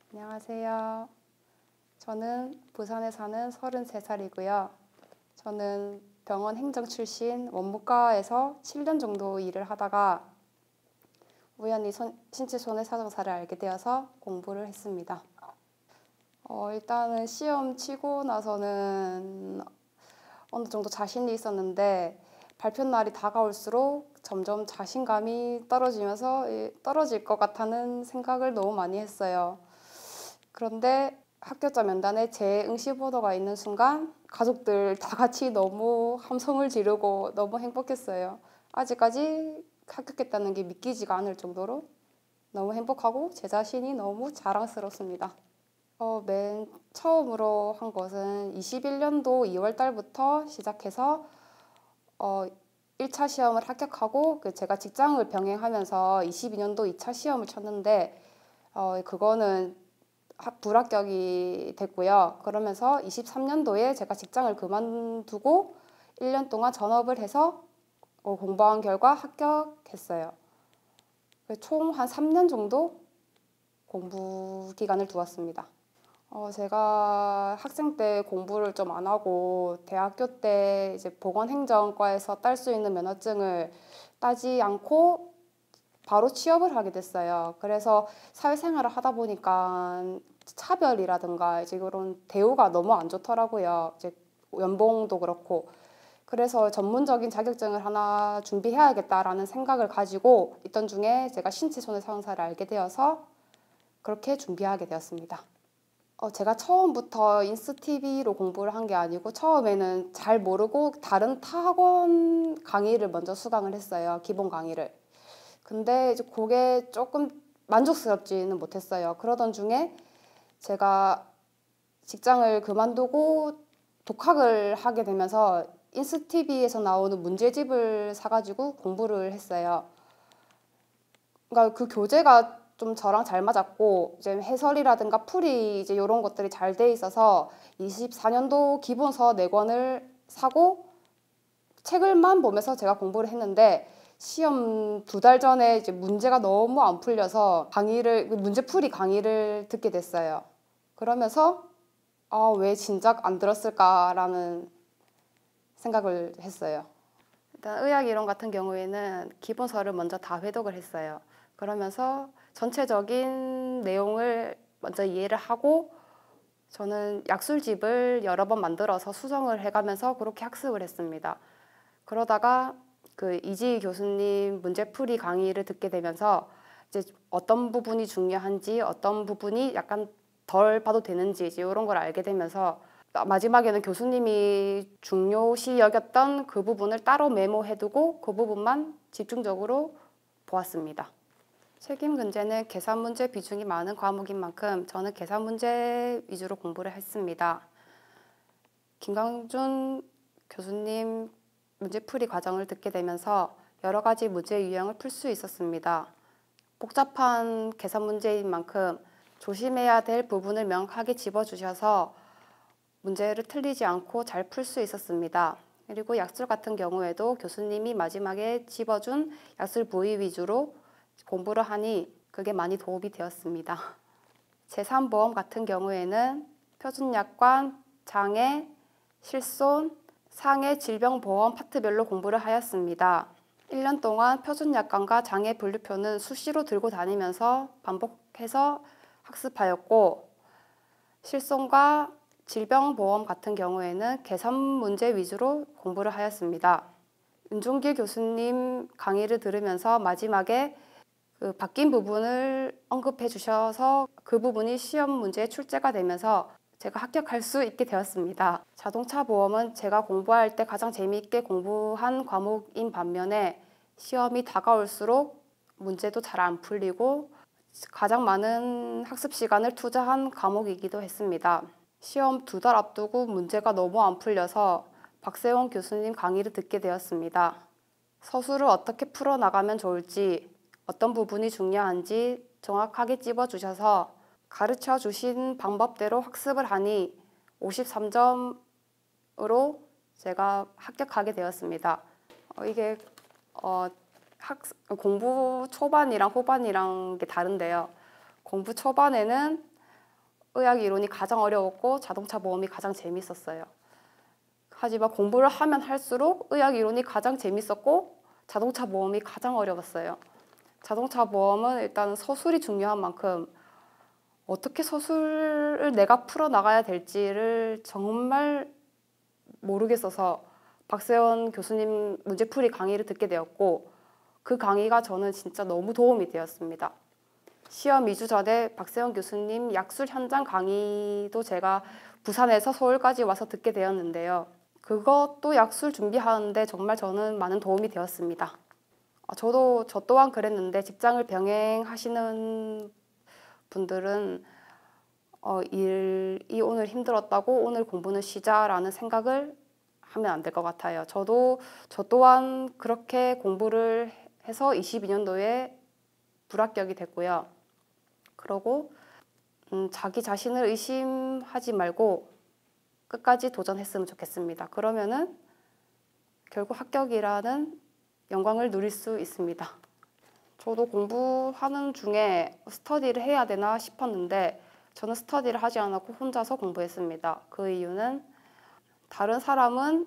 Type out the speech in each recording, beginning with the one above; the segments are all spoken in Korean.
안녕하세요. 저는 부산에 사는 33살이고요. 저는 병원 행정 출신 원무과에서 7년 정도 일을 하다가 우연히 신체손해사정사를 알게 되어서 공부를 했습니다. 일단은 시험 치고 나서는 어느 정도 자신이 있었는데 발표 날이 다가올수록 점점 자신감이 떨어질 것 같다는 생각을 너무 많이 했어요. 그런데 합격자 면단에 제 응시번호가 있는 순간 가족들 다 같이 너무 함성을 지르고 너무 행복했어요. 아직까지 합격했다는 게 믿기지가 않을 정도로 너무 행복하고 제 자신이 너무 자랑스럽습니다. 맨 처음으로 한 것은 21년도 2월 달부터 시작해서 1차 시험을 합격하고 제가 직장을 병행하면서 22년도 2차 시험을 쳤는데 그거는 불합격이 됐고요. 그러면서 23년도에 제가 직장을 그만두고 1년 동안 전업을 해서 공부한 결과 합격했어요. 총 한 3년 정도 공부 기간을 두었습니다. 제가 학생 때 공부를 좀 안 하고 대학교 때 이제 보건행정과에서 딸 수 있는 면허증을 따지 않고 바로 취업을 하게 됐어요. 그래서 사회생활을 하다 보니까 차별이라든가 이제 그런 대우가 너무 안 좋더라고요. 이제 연봉도 그렇고. 그래서 전문적인 자격증을 하나 준비해야겠다라는 생각을 가지고 있던 중에 제가 신체손해사정사를 알게 되어서 그렇게 준비하게 되었습니다. 제가 처음부터 인스티비로 공부를 한 게 아니고 처음에는 잘 모르고 다른 타 학원 강의를 먼저 수강을 했어요. 기본 강의를. 근데 이제 그게 조금 만족스럽지는 못했어요. 그러던 중에 제가 직장을 그만두고 독학을 하게 되면서 인스티비에서 나오는 문제집을 사가지고 공부를 했어요. 그러니까 그 교재가 좀 저랑 잘 맞았고 이제 해설이라든가 풀이 이제 이런 것들이 잘 돼 있어서 24년도 기본서 4권을 사고 책을만 보면서 제가 공부를 했는데 시험 2달 전에 이제 문제가 너무 안 풀려서 문제풀이 강의를 듣게 됐어요. 그러면서 왜 진작 안 들었을까라는 생각을 했어요. 일단 의학이론 같은 경우에는 기본서를 먼저 다 회독을 했어요. 그러면서 전체적인 내용을 먼저 이해를 하고 저는 약술집을 여러 번 만들어서 수정을 해가면서 그렇게 학습을 했습니다. 그러다가 그 이지희 교수님 문제풀이 강의를 듣게 되면서 이제 어떤 부분이 중요한지 어떤 부분이 약간 덜 봐도 되는지 이제 이런 걸 알게 되면서 마지막에는 교수님이 중요시 여겼던 그 부분을 따로 메모해두고 그 부분만 집중적으로 보았습니다. 책임 문제는 계산 문제 비중이 많은 과목인 만큼 저는 계산 문제 위주로 공부를 했습니다. 김강준 교수님 문제풀이 과정을 듣게 되면서 여러 가지 문제 유형을 풀 수 있었습니다. 복잡한 계산 문제인 만큼 조심해야 될 부분을 명확하게 집어주셔서 문제를 틀리지 않고 잘 풀 수 있었습니다. 그리고 약술 같은 경우에도 교수님이 마지막에 집어준 약술 부위 위주로 공부를 하니 그게 많이 도움이 되었습니다. 제3보험 같은 경우에는 표준약관, 장애, 실손, 상해 질병보험 파트별로 공부를 하였습니다. 1년 동안 표준약관과 장애 분류표는 수시로 들고 다니면서 반복해서 학습하였고 실손과 질병보험 같은 경우에는 계산 문제 위주로 공부를 하였습니다. 윤종길 교수님 강의를 들으면서 마지막에 그 바뀐 부분을 언급해 주셔서 그 부분이 시험 문제에 출제가 되면서 제가 합격할 수 있게 되었습니다. 자동차 보험은 제가 공부할 때 가장 재미있게 공부한 과목인 반면에 시험이 다가올수록 문제도 잘 안 풀리고 가장 많은 학습 시간을 투자한 과목이기도 했습니다. 시험 2달 앞두고 문제가 너무 안 풀려서 박세원 교수님 강의를 듣게 되었습니다. 서술을 어떻게 풀어나가면 좋을지 어떤 부분이 중요한지 정확하게 찝어주셔서 가르쳐 주신 방법대로 학습을 하니 53점으로 제가 합격하게 되었습니다. 이게 공부 초반이랑 후반이랑 게 다른데요. 공부 초반에는 의학 이론이 가장 어려웠고 자동차 보험이 가장 재밌었어요. 하지만 공부를 하면 할수록 의학 이론이 가장 재밌었고 자동차 보험이 가장 어려웠어요. 자동차 보험은 일단 서술이 중요한 만큼 어떻게 서술을 내가 풀어나가야 될지를 정말 모르겠어서 박세원 교수님 문제풀이 강의를 듣게 되었고 그 강의가 저는 진짜 너무 도움이 되었습니다. 시험 2주 전에 박세원 교수님 약술 현장 강의도 제가 부산에서 서울까지 와서 듣게 되었는데요. 그것도 약술 준비하는데 정말 저는 많은 도움이 되었습니다. 저 또한 그랬는데 직장을 병행하시는 분들은 일이 오늘 힘들었다고 오늘 공부는 쉬자라는 생각을 하면 안 될 것 같아요. 저 또한 그렇게 공부를 해서 22년도에 불합격이 됐고요. 그러고 자기 자신을 의심하지 말고 끝까지 도전했으면 좋겠습니다. 그러면은 결국 합격이라는 영광을 누릴 수 있습니다. 저도 공부하는 중에 스터디를 해야 되나 싶었는데 저는 스터디를 하지 않았고 혼자서 공부했습니다. 그 이유는 다른 사람은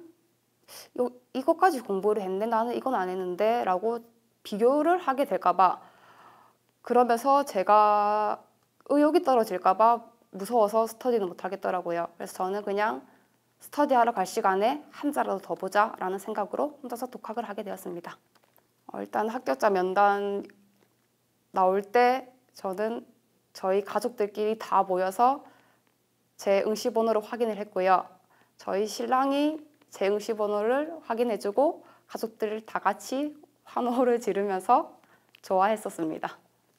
이것까지 공부를 했는데 나는 이건 안 했는데 라고 비교를 하게 될까 봐 그러면서 제가 의욕이 떨어질까 봐 무서워서 스터디는 못 하겠더라고요. 그래서 저는 그냥 스터디하러 갈 시간에 한 자라도 더 보자 라는 생각으로 혼자서 독학을 하게 되었습니다. 일단 합격자 면담 나올 때 저는 저희 가족들끼리 다 모여서 제 응시번호를 확인을 했고요. 저희 신랑이 제 응시번호를 확인해주고 가족들 다 같이 환호를 지르면서 좋아했었습니다.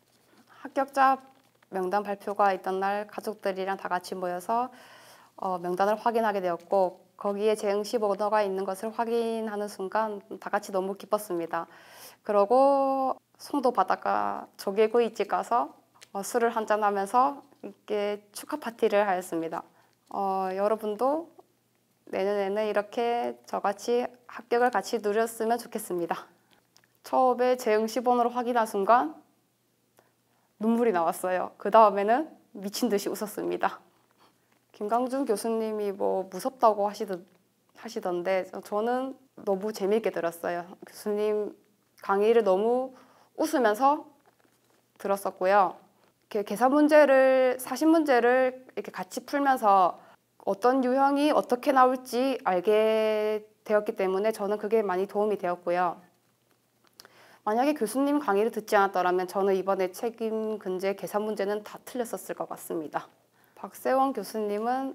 합격자 명단 발표가 있던 날 가족들이랑 다 같이 모여서 명단을 확인하게 되었고 거기에 제 응시번호가 있는 것을 확인하는 순간 다 같이 너무 기뻤습니다. 그러고 송도 바닷가 조개구이집 가서 술을 한잔하면서 이렇게 축하 파티를 하였습니다. 여러분도 내년에는 이렇게 저같이 합격을 같이 누렸으면 좋겠습니다. 처음에 제 응시번호를 확인한 순간 눈물이 나왔어요. 그 다음에는 미친 듯이 웃었습니다. 김강준 교수님이 무섭다고 하시던데 저는 너무 재미있게 들었어요. 교수님 강의를 너무 웃으면서 들었었고요. 계산 문제를, 사신 문제를 이렇게 같이 풀면서 어떤 유형이 어떻게 나올지 알게 되었기 때문에 저는 그게 많이 도움이 되었고요. 만약에 교수님 강의를 듣지 않았더라면 저는 이번에 책임 근제 계산 문제는 다 틀렸었을 것 같습니다. 박세원 교수님은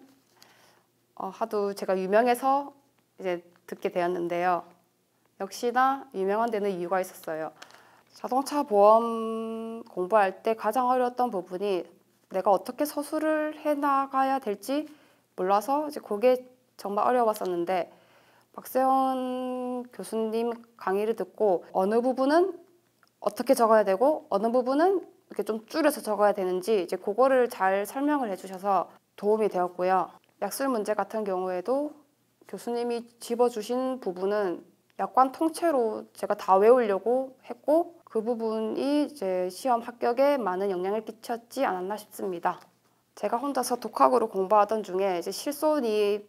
하도 제가 유명해서 이제 듣게 되었는데요. 역시나 유명한 데는 이유가 있었어요. 자동차 보험 공부할 때 가장 어려웠던 부분이 내가 어떻게 서술을 해나가야 될지 몰라서 이제 그게 정말 어려웠었는데 박세원 교수님 강의를 듣고 어느 부분은 어떻게 적어야 되고 어느 부분은 이렇게 좀 줄여서 적어야 되는지 이제 그거를 잘 설명을 해주셔서 도움이 되었고요. 약술 문제 같은 경우에도 교수님이 집어주신 부분은 약관 통째로 제가 다 외우려고 했고 그 부분이 이제 시험 합격에 많은 영향을 끼쳤지 않았나 싶습니다. 제가 혼자서 독학으로 공부하던 중에 이제 실손이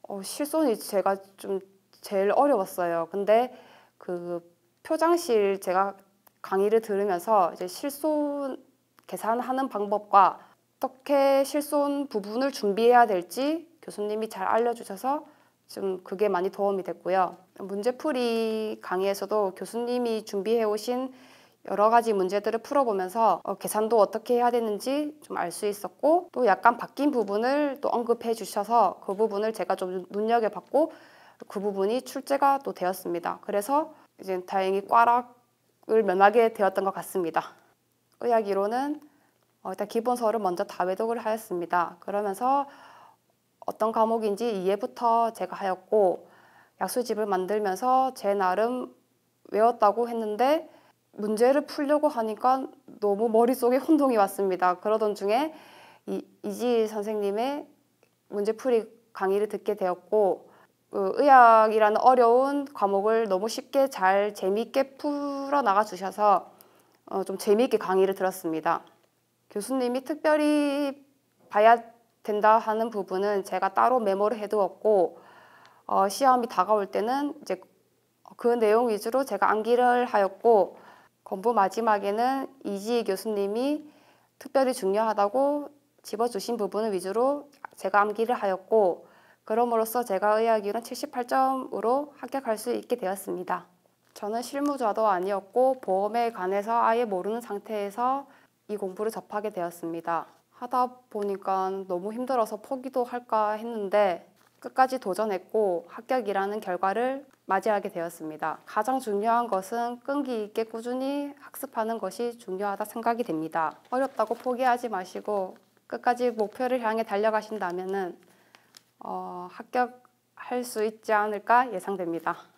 제가 좀 제일 어려웠어요. 근데 그 표장실 제가 강의를 들으면서 이제 실손 계산하는 방법과 어떻게 실손 부분을 준비해야 될지 교수님이 잘 알려주셔서 좀 그게 많이 도움이 됐고요. 문제풀이 강의에서도 교수님이 준비해 오신 여러 가지 문제들을 풀어보면서 계산도 어떻게 해야 되는지 좀 알 수 있었고 또 약간 바뀐 부분을 또 언급해 주셔서 그 부분을 제가 좀 눈여겨봤고 그 부분이 출제가 또 되었습니다. 그래서 이제 다행히 꽈락을 면하게 되었던 것 같습니다. 의학 이론은 일단 기본서를 먼저 다 외독을 하였습니다. 그러면서 어떤 과목인지 이해부터 제가 하였고 약수집을 만들면서 제 나름 외웠다고 했는데 문제를 풀려고 하니까 너무 머릿속에 혼동이 왔습니다. 그러던 중에 이지희 선생님의 문제풀이 강의를 듣게 되었고 의학이라는 어려운 과목을 너무 쉽게 잘 재미있게 풀어나가 주셔서 좀 재미있게 강의를 들었습니다. 교수님이 특별히 봐야 된다 하는 부분은 제가 따로 메모를 해두었고 시험이 다가올 때는 이제 그 내용 위주로 제가 암기를 하였고 공부 마지막에는 이지희 교수님이 특별히 중요하다고 집어주신 부분을 위주로 제가 암기를 하였고 그럼으로써 제가 의학위로는 78점으로 합격할 수 있게 되었습니다. 저는 실무자도 아니었고 보험에 관해서 아예 모르는 상태에서 이 공부를 접하게 되었습니다. 하다 보니까 너무 힘들어서 포기도 할까 했는데 끝까지 도전했고 합격이라는 결과를 맞이하게 되었습니다. 가장 중요한 것은 끈기 있게 꾸준히 학습하는 것이 중요하다 생각이 됩니다. 어렵다고 포기하지 마시고 끝까지 목표를 향해 달려가신다면은 합격할 수 있지 않을까 예상됩니다.